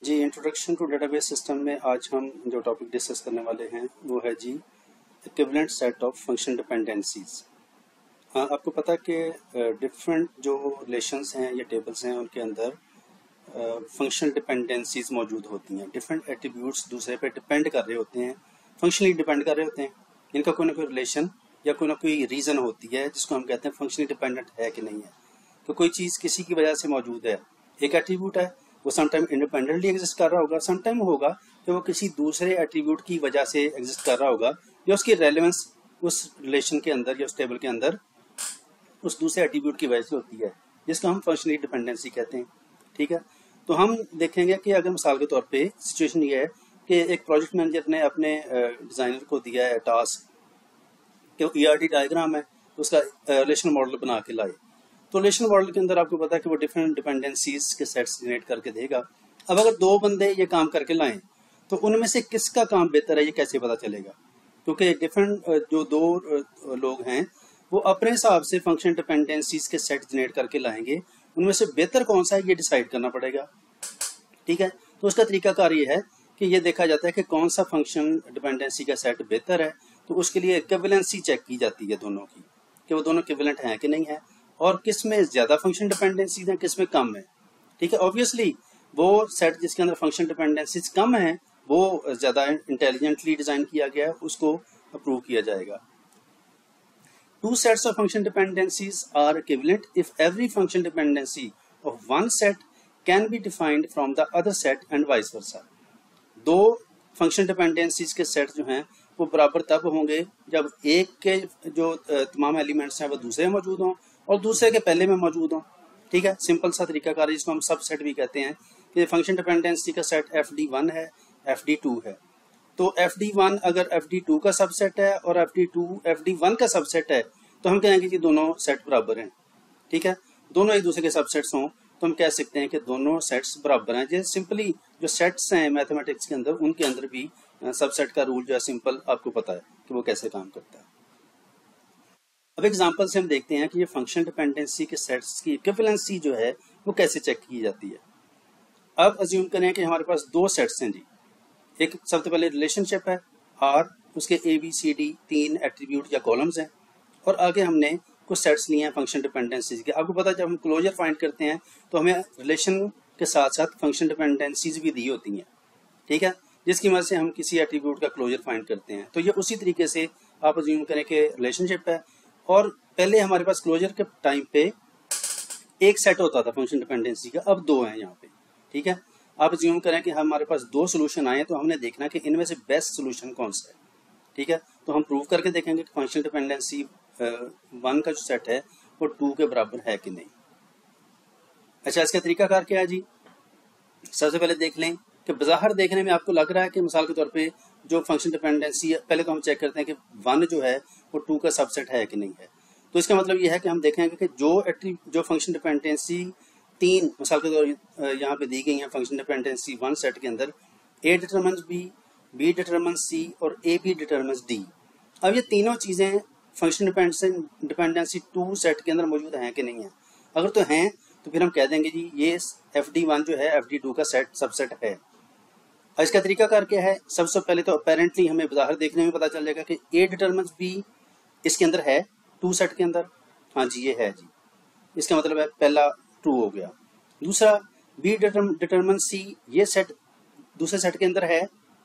Ji, introduction to database system में आज हम जो टॉपिक डिस्कस करने वाले हैं वो है जी equivalent set of function dependencies. आपको पता है कि डिफरेंट जो रिलेशंस हैं या टेबल्स हैं उनके अंदर फंक्शन डिपेंडेंसीज मौजूद होती हैं। डिफरेंट एट्रीब्यूट्स दूसरे पे डिपेंड कर रहे होते हैं, फंक्शनली डिपेंड कर रहे होते हैं। इनका कोई ना कोई रिलेशन या कोई ना कोई रीज़न होती है जिसको हम कहते हैं फंक्शनली डिपेंडेंट है कि नहीं है। तो कोई चीज़ किसी की वजह से मौजूद है, एक एट्रीब्यूट है, वो समटाइम इंडिपेंडेंटली एग्जिस्ट कर रहा होगा, समटाइम होगा कि वो किसी दूसरे एट्रीब्यूट की वजह से एग्जिस्ट कर रहा होगा या उसकी रेलेवेंस उस रिलेशन के अंदर या उस टेबल के अंदर उस दूसरे एट्रीब्यूट की वजह से होती है, जिसको हम फंक्शनली डिपेंडेंसी कहते हैं। ठीक है, तो हम देखेंगे कि अगर मिसाल के तौर पे सिचुएशन ये है कि एक प्रोजेक्ट मैनेजर ने अपने डिज़ाइनर को दिया है टास्क कि ERT डायग्राम है, उसका रिलेशन मॉडल बना के लाए। तो रिलेशन मॉडल के अंदर आपको पता है कि वो डिफरेंट डिपेंडेंसीज के सेट्स जनरेट करके देगा। अब अगर दो बंदे ये काम करके लाएं तो उनमें से किसका काम बेहतर है ये कैसे पता चलेगा? क्योंकि डिफरेंट जो दो लोग हैं वो अपने हिसाब से फंक्शन डिपेंडेंसीज के सेट जनरेट करके लाएंगे, उनमें से बेहतर कौन सा है ये डिसाइड करना पड़ेगा। ठीक है, तो उसका तरीकाकार ये है कि ये देखा जाता है कि कौन सा फंक्शन डिपेंडेंसी का सेट बेहतर है। तो उसके लिए इक्विवेलेंसी चेक की जाती है दोनों की, कि वो दोनों इक्विवेलेंट हैं कि नहीं है, और किस में ज्यादा फंक्शन डिपेंडेंसीज हैं, किस में कम है। ठीक है, ऑब्वियसली वो सेट जिसके अंदर फंक्शन डिपेंडेंसीज कम है वो ज्यादा इंटेलिजेंटली डिजाइन किया गया है, उसको अप्रूव किया जाएगा। Two sets of function dependencies are equivalent if every function dependency of one set can be defined from the other set and vice versa. दो फंक्शन डिपेंडेंसीज के सेट जो हैं वो बराबर तब होंगे जब एक के जो तमाम एलिमेंट्स हैं वो दूसरे में मौजूद हों और दूसरे के पहले में मौजूद हों। ठीक है, सिंपल सा तरीकाकार जिसको हम सब सेट भी कहते हैं कि फंक्शन डिपेंडेंसी का सेट FD1 है, FD2 है। तो FD1 अगर FD2 का सबसेट है और FD2 FD1 का सबसेट है तो हम कहेंगे कि दोनों सेट बराबर हैं। ठीक है, दोनों एक दूसरे के सबसेट्स हों तो हम कह सकते हैं कि दोनों सेट्स बराबर हैं। जैसे सिंपली जो सेट्स हैं मैथमेटिक्स के अंदर उनके अंदर भी सबसेट का रूल जो है सिंपल आपको पता है कि वो कैसे काम करता है। अब एग्जांपल से हम देखते हैं कि ये फंक्शन डिपेंडेंसी के सेट्स की इक्विवेलेंसी जो है वो कैसे चेक की जाती है। अब अज्यूम करें कि हमारे पास दो सेट्स हैं जी। एक सबसे पहले रिलेशनशिप है R, उसके ABCD 3 एट्रीब्यूट या कॉलम्स हैं, और आगे हमने कुछ सेट्स लिए हैं फंक्शन डिपेंडेंसीज के। आपको पता है जब हम क्लोजर फाइंड करते हैं तो हमें रिलेशन के साथ साथ फंक्शन डिपेंडेंसीज भी दी होती हैं। ठीक है, जिसकी मदद से हम किसी एट्रीब्यूट का क्लोजर फाइंड करते हैं। तो ये उसी तरीके से आप अज्यूम करें कि रिलेशनशिप है और पहले हमारे पास क्लोजर के टाइम पे एक सेट होता था फंक्शन डिपेंडेंसी का, अब दो हैं यहाँ पे। ठीक है, आप अज्यूम करें कि हमारे पास दो सोल्यूशन आए तो हमने देखना कि इनमें से बेस्ट सोल्यूशन कौन सा है। ठीक है, तो हम प्रूव करके देखेंगे कि फंक्शन डिपेंडेंसी 1 का जो सेट है वो 2 के बराबर है कि नहीं। अच्छा, इसका तरीकाकार क्या है जी? सबसे पहले देख लें कि बाहर देखने में आपको लग रहा है कि मिसाल के तौर पे जो फंक्शन डिपेंडेंसी है, पहले तो हम चेक करते हैं कि 1 जो है वो 2 का सबसेट है कि नहीं है। तो इसका मतलब ये है कि हम देखेंगे कि जो फंक्शन डिपेंडेंसी 3 मिसाल के तौर यहाँ पे दी गई है फंक्शन डिपेंडेंसी 1 सेट के अंदर, A determines B, B determines C और AB डिटरमिन्स D। अब ये तीनों चीजें फंक्शन डिपेंडेंसी 2 सेट के अंदर मौजूद हैं कि नहीं है। अगर तो हैं तो फिर हम कह देंगे जी ये FD1 जो है FD2 का सेट सबसेट है। और इसका तरीकाकार क्या है? सबसे पहले तो अपेरेंटली हमें बाहर देखने में पता चल जाएगा कि A डिटरमिन्स B इसके अंदर है 2 सेट के अंदर। हाँ जी, ये है जी, इसका मतलब है पहला ट्रू हो गया। दूसरा B डिटरमिन्स C, ये सेट दूसरे सेट के अंदर है,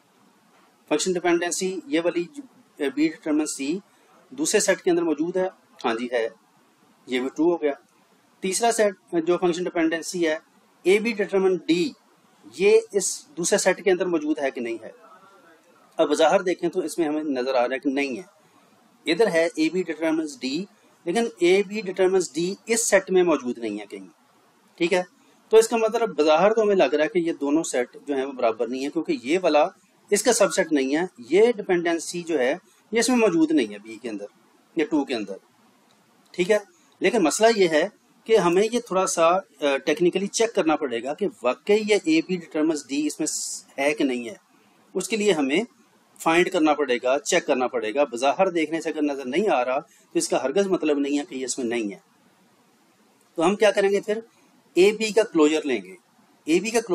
फंक्शन डिपेंडेंसी ये वाली B डिटरमिन्स C दूसरे सेट के अंदर मौजूद है। हाँ जी है, ये भी ट्रू हो गया। तीसरा सेट जो फंक्शन डिपेंडेंसी है AB डिटरमिन D, ये इस दूसरे सेट के अंदर मौजूद है कि नहीं है। अब बाहर देखें तो इसमें हमें नजर आ रहा है कि नहीं है। इधर है AB डिटरमिन्स D, लेकिन AB डिटरमिन्स D इस सेट में मौजूद नहीं है कहीं। ठीक है, तो इसका मतलब बाहर तो हमें लग रहा है कि ये दोनों सेट जो है वो बराबर नहीं है, क्योंकि ये वाला इसका सबसेट नहीं है, ये डिपेंडेंसी जो है ये इसमें मौजूद नहीं है B के अंदर या 2 के अंदर। ठीक है, लेकिन मसला ये है कि हमें ये थोड़ा सा टेक्निकली चेक करना पड़ेगा कि वाकई ये AB डिटरमिन्स D इसमें है कि नहीं है। उसके लिए हमें फाइंड करना पड़ेगा, चेक करना पड़ेगा। बाहर देखने से अगर नजर नहीं आ रहा तो इसका हरगज मतलब नहीं है कि ये इसमें नहीं है। तो हम क्या करेंगे फिर? AB का क्लोजर लेंगे। AB का क्लोजर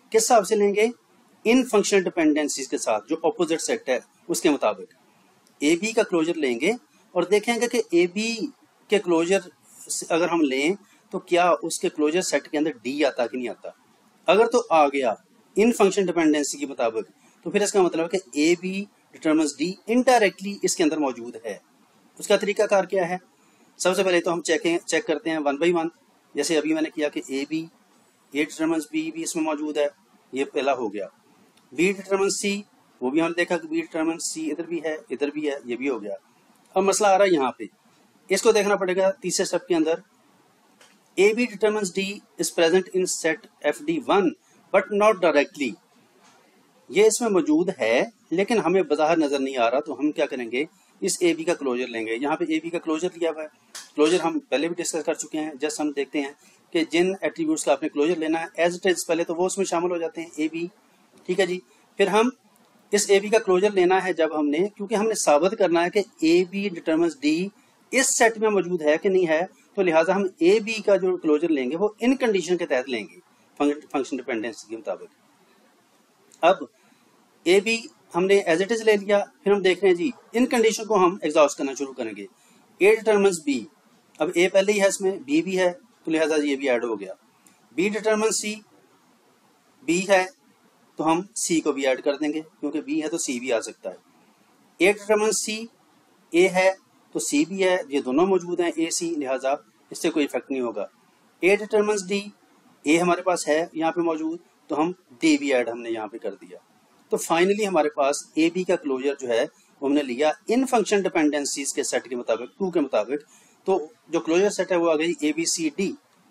किस हिसाब से लेंगे? इन फंक्शनल डिपेंडेंसीज के साथ, जो ऑपोजिट सेट है उसके मुताबिक ए बी का क्लोजर लेंगे और देखेंगे कि ए बी के क्लोजर अगर हम लें तो क्या उसके क्लोजर सेट के अंदर डी आता कि नहीं आता। अगर तो आ गया इन फंक्शन डिपेंडेंसी के मुताबिक, तो फिर इसका मतलब है कि A B determines D indirectly इसके अंदर मौजूद है। उसका तरीकाकार क्या है? सबसे पहले तो हम चेक करते हैं वन बाई वन। जैसे अभी मैंने किया कि ए डिटरमिन्स बी भी इसमें मौजूद है, ये पहला हो गया। बी डिटरमिन्स सी, वो भी हमने देखा कि बी डिटरमिन्स सी इधर भी है, इधर भी है, ये भी हो गया। अब मसला आ रहा है यहाँ पे, इसको देखना पड़ेगा तीसरे स्टेप के अंदर। A B determines D is present in set F D one but not directly. ये इसमें मौजूद है लेकिन हमें बाहर नजर नहीं आ रहा, तो हम क्या करेंगे? इस ए बी का क्लोजर लेंगे। यहाँ पे ए बी का क्लोजर लिया हुआ है, क्लोजर हम पहले भी डिस्कस कर चुके हैं। जस्ट हम देखते हैं कि जिन एट्रीब्यूट्स का आपने क्लोजर लेना है एज इट इज पहले तो वो उसमें शामिल हो जाते हैं ए बी, ठीक है जी। फिर हम इस ए बी का क्लोजर लेना है जब हमने, क्योंकि हमने साबित करना है कि ए बी डिटरमिन्स डी इस सेट में मौजूद है कि नहीं है, तो लिहाजा हम ए बी का जो क्लोजर लेंगे वो इन कंडीशन के तहत लेंगे, फंक्शन डिपेंडेंसी के मुताबिक। अब ए बी हमने एज इट इज ले लिया, फिर हम देख रहे हैं जी इन कंडीशन को हम एग्जॉस्ट करना शुरू करेंगे। ए डिटरमिन्स बी, अब ए पहले ही है इसमें, बी भी है, तो लिहाजा ये भी ऐड हो गया। बी डिटरमिन्स सी, बी है तो हम सी को भी ऐड कर देंगे, क्योंकि बी है तो सी भी आ सकता है। ए डिटरमिन्स सी, ए है तो सी भी है, ये दोनों मौजूद हैं ए सी, लिहाजा इससे कोई इफेक्ट नहीं होगा। ए डिटरमिन्स डी, ए हमारे पास है यहाँ पे मौजूद, तो हम डी भी ऐड हमने यहाँ पे कर दिया। तो फाइनली हमारे पास ए बी का क्लोजर जो है वो हमने लिया इन फंक्शन डिपेंडेंसीज के सेट के मुताबिक, टू के मुताबिक। तो जो क्लोजर सेट है वो आ गई ए बी सी डी।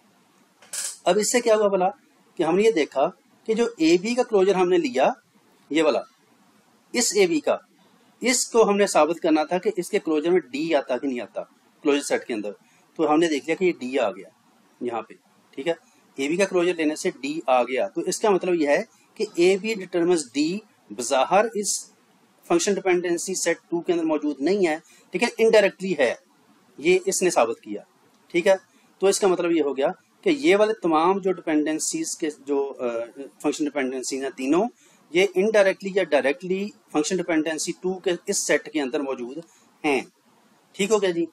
अब इससे क्या हुआ भला कि हमने ये देखा कि जो ए बी का क्लोजर हमने लिया, ये वाला, इस ए बी का, इसको हमने साबित करना था कि इसके क्लोजर में डी आता कि नहीं आता क्लोजर सेट के अंदर। तो हमने देख लिया कि ये डी आ गया यहाँ पे, ठीक है। ए बी का क्लोजर लेने से डी आ गया, तो इसका मतलब यह है कि ए बी डिटरमिन्स डी बाहर इस फंक्शन डिपेंडेंसी सेट 2 के अंदर मौजूद नहीं है, ठीक है, इनडायरेक्टली है, ये इसने साबित किया, ठीक है। तो इसका मतलब ये हो गया कि ये वाले तमाम जो डिपेंडेंसीज के जो फंक्शन डिपेंडेंसी हैं तीनों, ये इनडायरेक्टली या डायरेक्टली फंक्शन डिपेंडेंसी 2 के इस सेट के अंदर मौजूद हैं, ठीक हो गया जी।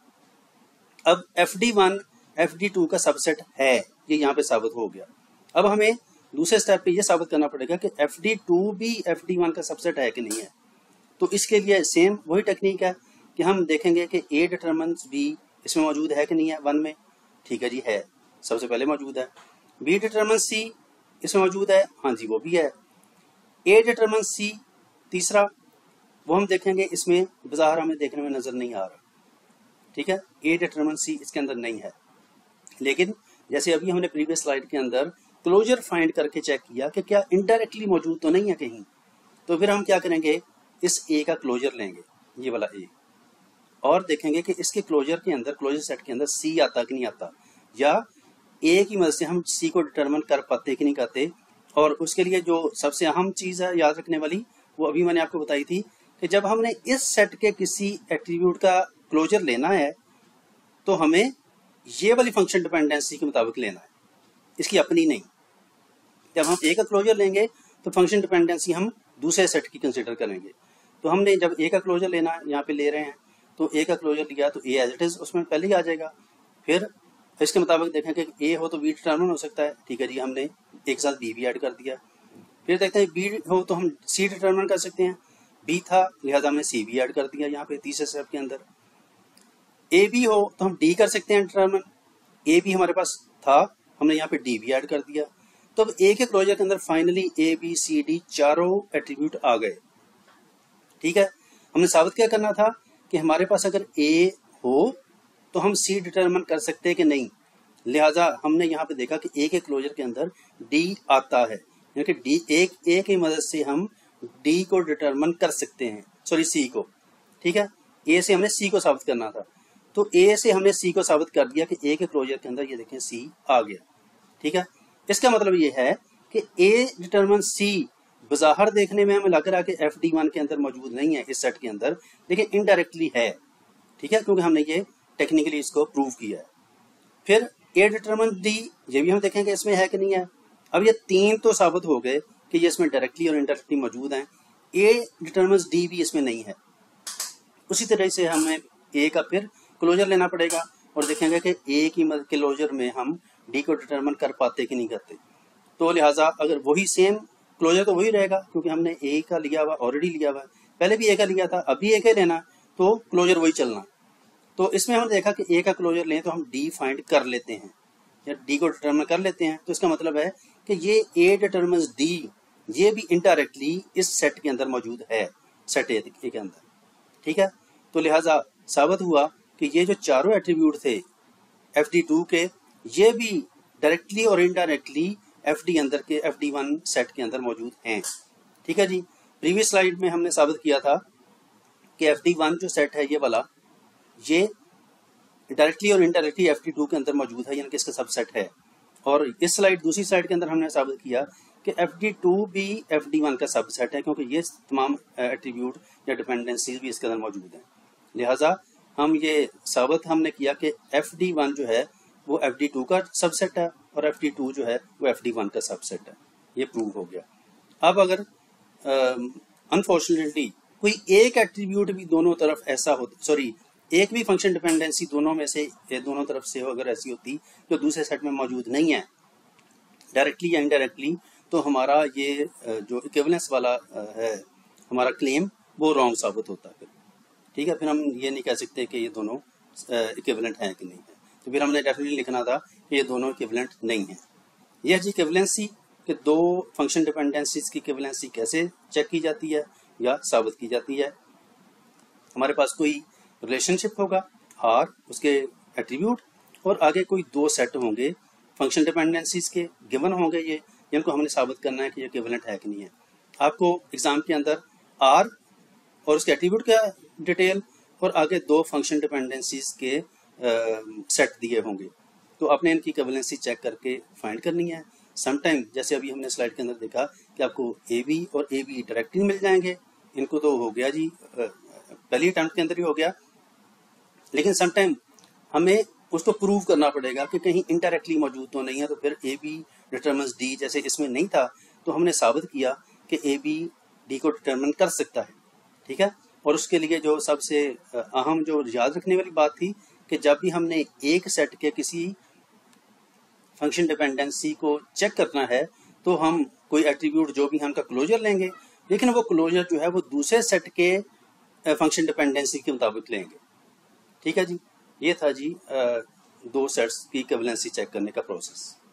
अब FD1 FD2 का सबसेट है, ये यहाँ पे साबित हो गया। अब हमें दूसरे स्टेप पे ये साबित करना पड़ेगा कि FD2 भी FD1 का सबसेट है कि नहीं है। तो इसके लिए सेम वही टेक्निक है कि हम देखेंगे कि A डिटरमिन्स B इसमें मौजूद है कि नहीं है, 1 में, ठीक है जी, है, सबसे पहले मौजूद है। B डिटरमिन्स C इसमें मौजूद है, हाँ जी वो भी है। A डिटरमिन्स C तीसरा, वो हम देखेंगे, इसमें बाहर हमें देखने में नजर नहीं आ रहा, ठीक है। A डिटरमिन्स C इसके अंदर नहीं है, लेकिन जैसे अभी हमने प्रीवियस स्लाइड के अंदर क्लोजर फाइंड करके चेक किया कि क्या इनडायरेक्टली मौजूद तो नहीं है कहीं, तो फिर हम क्या करेंगे, इस ए का क्लोजर लेंगे, ये वाला ए, और देखेंगे कि इसके क्लोजर के अंदर, क्लोजर सेट के अंदर सी आता कि नहीं आता, या ए की मदद से हम सी को डिटरमिन कर पाते कि नहीं करते। और उसके लिए जो सबसे अहम चीज है याद रखने वाली, वो अभी मैंने आपको बताई थी कि जब हमने इस सेट के किसी एट्रीब्यूट का क्लोजर लेना है तो हमें ये वाली फंक्शन डिपेंडेंसी के मुताबिक लेना है, इसकी अपनी नहीं। जब हम ए का क्लोजर लेंगे तो फंक्शन डिपेंडेंसी हम दूसरे सेट की कंसीडर करेंगे। तो हमने जब ए का क्लोजर लेना है, यहाँ पे ले रहे हैं, तो ए का क्लोजर लिया तो ए एज इट इज उसमें पहले ही आ जाएगा। फिर इसके मुताबिक देखें कि ए हो तो बी डिटरमिन हो सकता है, ठीक है जी, हमने एक साथ बी भी ऐड कर दिया। फिर देखते हैं बी हो तो हम सी डिटरमिन कर सकते हैं, बी था लिहाजा हमने सी भी ऐड कर दिया यहाँ पे तीसरे स्टेप के अंदर। ए बी हो तो हम डी कर सकते हैं डिटरमिन, ए बी हमारे पास था, हमने यहाँ पे डी भी ऐड कर दिया। तो अब ए के क्लोजर के अंदर finally A B C D चारों एट्रीब्यूट आ गए, ठीक है। हमने साबित क्या करना था कि हमारे पास अगर ए हो तो हम सी डिटरमिन कर सकते हैं कि नहीं, लिहाजा हमने यहाँ पे देखा कि ए के क्लोजर के अंदर डी आता है, यानी कि डी एक ए की मदद से हम डी को डिटरमिन कर सकते हैं, सॉरी सी को, ठीक है। ए से हमने सी को साबित करना था, तो ए से हमने सी को साबित कर दिया कि ए के क्लोजर के अंदर ये देखें सी आ गया, ठीक है। इसका मतलब ये है कि ए डिटरमिन सी बाहर देखने में हमें लग रहा है कि FD1 के अंदर मौजूद नहीं है इस सेट के अंदर, लेकिन इनडायरेक्टली है, ठीक है, क्योंकि हमने ये टेक्निकली इसको प्रूव किया है। फिर ए डिटरमिन डी, ये भी हम देखेंगे इसमें है कि नहीं है। अब ये तीन तो साबित हो गए, कि ये इसमें डायरेक्टली और इनडायरेक्टली मौजूद हैं। ए डिटर्मिन्स डी भी इसमें नहीं है। उसी तरह से हमें ए का फिर क्लोजर लेना पड़ेगा और देखेंगे कि ए की मदद क्लोजर में हम डी को डिटर्मिन कर पाते कि नहीं करते। तो लिहाजा अगर वही सेम क्लोजर तो वही रहेगा क्योंकि हमने ए का लिया हुआ ऑलरेडी लिया हुआ है, पहले भी ए का लिया था, अभी ए का लेना, तो क्लोजर वही चलना। तो इसमें हमने देखा कि ए का क्लोजर लें तो हम डी फाइंड कर लेते हैं या डी को डिटर्मिन कर लेते हैं। तो इसका मतलब है कि ये ए डिटर्मिन्स डी, ये भी इनडायरेक्टली इस सेट के अंदर मौजूद है, सेट ए के अंदर। ठीक है, तो लिहाजा साबित हुआ कि ये जो चारों एट्रीब्यूट थे FD2 के, ये भी डायरेक्टली और इनडायरेक्टली FD अंदर के FD1 सेट के अंदर मौजूद हैं। ठीक है जी, प्रीवियस स्लाइड में हमने साबित किया था कि FD1 जो सेट है ये वाला, ये डायरेक्टली और इनडायरेक्टली FD2 के अंदर मौजूद है, यानी कि इसका सबसेट है। और इस स्लाइड, दूसरी स्लाइड के अंदर हमने साबित किया कि FD2 भी FD1 का सबसेट है क्योंकि ये तमाम एट्रीब्यूट या डिपेंडेंसीज भी इसके अंदर मौजूद हैं। लिहाजा हम ये साबित हमने किया कि FD1 जो है वो FD2 का सबसेट है और FD2 जो है वो FD1 का सबसेट है। ये प्रूव हो गया। अब अगर अनफॉर्चुनेटली कोई एक एट्रीब्यूट भी दोनों तरफ ऐसा हो, सॉरी एक भी फंक्शन डिपेंडेंसी दोनों में से, दोनों तरफ से हो, अगर ऐसी होती जो दूसरे सेट में मौजूद नहीं है डायरेक्टली या इनडायरेक्टली, तो हमारा ये जो इक्विवेलेंस वाला है हमारा क्लेम, वो रॉन्ग साबित होता है। ठीक है, फिर हम ये नहीं कह सकते कि ये दोनों इक्विवेलेंट हैं कि नहीं है। तो फिर हमने डेफिनेटली लिखना था कि ये दोनों इक्विवेलेंट नहीं है। यह जी इक्विवेलेंसी कि दो फंक्शन डिपेंडेंसीज की इक्विवेलेंसी कैसे चेक की जाती है या साबित की जाती है। हमारे पास कोई रिलेशनशिप होगा आर, उसके एट्रीब्यूट, और आगे कोई दो सेट होंगे फंक्शन डिपेंडेंसीज के, गिवन होंगे ये, जिनको हमने साबित करना है कि ये इक्विवेलेंट है कि नहीं है। आपको एग्जाम के अंदर आर और उसके एट्रीब्यूट का डिटेल और आगे दो फंक्शन डिपेंडेंसीज के सेट दिए होंगे, तो आपने इनकी इक्विवेलेंसी चेक करके फाइंड करनी है। समटाइम जैसे अभी हमने स्लाइड के अंदर देखा कि आपको ए बी और ए बी डायरेक्टली मिल जाएंगे, इनको तो हो गया जी, पहली अटेम्प्ट के अंदर ही हो गया। लेकिन समटाइम हमें उसको प्रूव करना पड़ेगा कि कहीं इनडायरेक्टली मौजूद तो नहीं है। तो फिर ए बी डिटर्मिन्स डी, जैसे इसमें नहीं था तो हमने साबित किया कि ए बी डी को डिटर्मिन कर सकता है। ठीक है, और उसके लिए जो सबसे अहम जो याद रखने वाली बात थी कि जब भी हमने एक सेट के किसी फंक्शन डिपेंडेंसी को चेक करना है तो हम कोई एट्रीब्यूट जो भी हम का क्लोजर लेंगे, लेकिन वो क्लोजर जो है वो दूसरे सेट के फंक्शन डिपेंडेंसी के मुताबिक लेंगे। ठीक है जी, ये था जी दो सेट्स की इक्विवेलेंसी चेक करने का प्रोसेस।